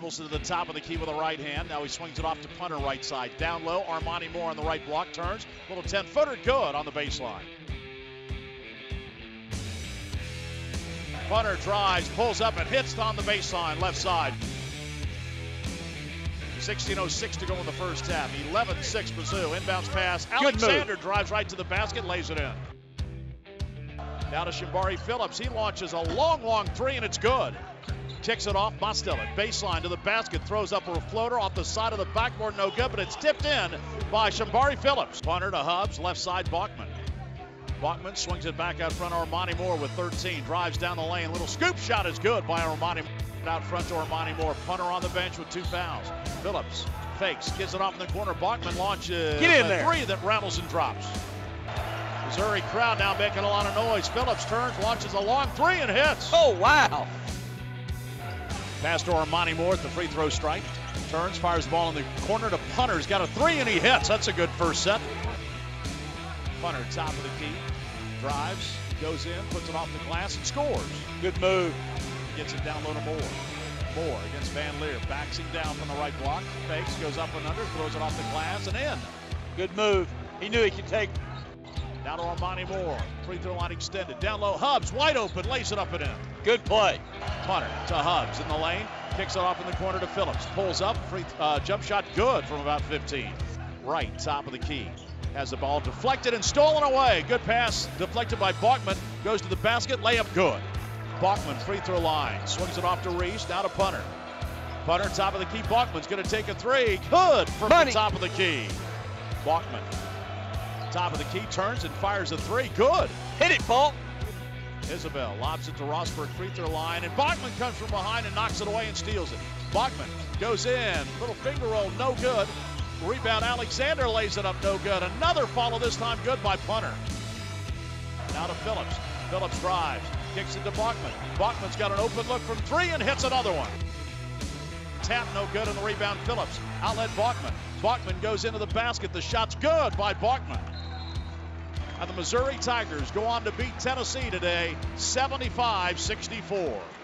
dribbles to the top of the key with a right hand. Now he swings it off to punter right side. Down low, Armani Moore on the right block. Turns, little 10-footer, good on the baseline. Punter drives, pulls up and hits on the baseline, left side. 16:06 to go in the first half. 11-6 Mizzou. Inbounds pass. Alexander drives right to the basket, lays it in. Now to Shambari Phillips. He launches a long three, and it's good. Kicks it off. Mostel at baseline to the basket. Throws up a floater off the side of the backboard. No good, but it's tipped in by Shambari Phillips. Punter to Hubbs. Left side, Bachman. Bachman swings it back out front. Armani Moore with 13. Drives down the lane. Little scoop shot is good by Armani. Out front to Armani Moore. Punter on the bench with 2 fouls. Phillips fakes. Gives it off in the corner. Bachman launches a three that rattles and drops. Missouri crowd now making a lot of noise. Phillips turns, launches a long three and hits. Oh, wow. Pass to Armani Moore at the free throw strike. Turns, fires the ball in the corner to Punter. He's got a three and he hits. That's a good first set. Punter, top of the key. Drives, goes in, puts it off the glass and scores. Good move. Gets it down low to Moore. Moore against Van Leer. Backs him down from the right block. Fakes, goes up and under, throws it off the glass and in. Good move. He knew he could take. Now to Armani Moore. Free throw line extended. Down low, Hubbs wide open, lays it up and in. Good play. Punter to Hubbs in the lane. Kicks it off in the corner to Phillips. Pulls up, jump shot good from about 15. Right, top of the key. Has the ball deflected and stolen away. Good pass, deflected by Bachman. Goes to the basket, layup good. Bachman, free throw line. Swings it off to Reese, now to Punter. Punter, top of the key. Bachman's going to take a three. Good from the top of the key. Bachman, top of the key, turns and fires a three. Good. Hit it, Paul. Isabel lobs it to Rosberg, free throw line, and Bachman comes from behind and knocks it away and steals it. Bachman goes in, little finger roll, no good. Rebound, Alexander lays it up, no good. Another follow, this time good by Punter. Now to Phillips. Phillips drives, kicks it to Bachman. Bachman's got an open look from three and hits another one. Tap, no good, on the rebound, Phillips. Outlet Bachman. Bachman goes into the basket. The shot's good by Bachman. And the Missouri Tigers go on to beat Tennessee today, 75-64.